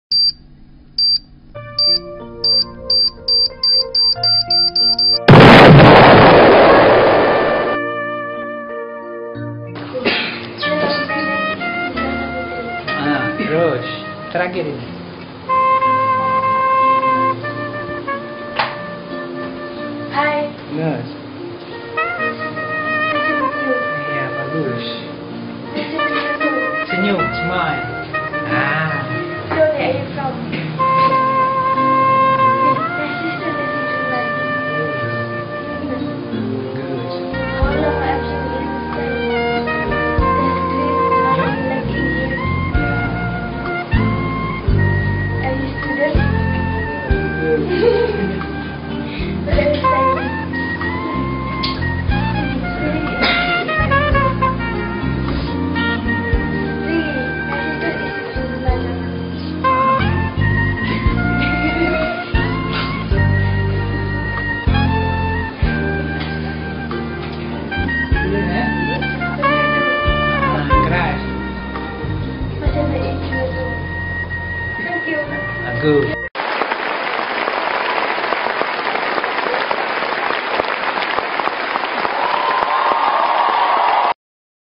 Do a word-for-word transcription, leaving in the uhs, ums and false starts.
Ah, terus terakhir ini. Hai. Bagus. Iya, bagus. Senyum, smile. Ah. So where are you from? My sister lives in Chennai. Good. All of my actions in this time. There's great nothing like English. Are you student? Good. But I'm studying. It's very Really, my sister is in Chennai. Ah, keras. Macam nak ikut tu. Thank you. Ah, good.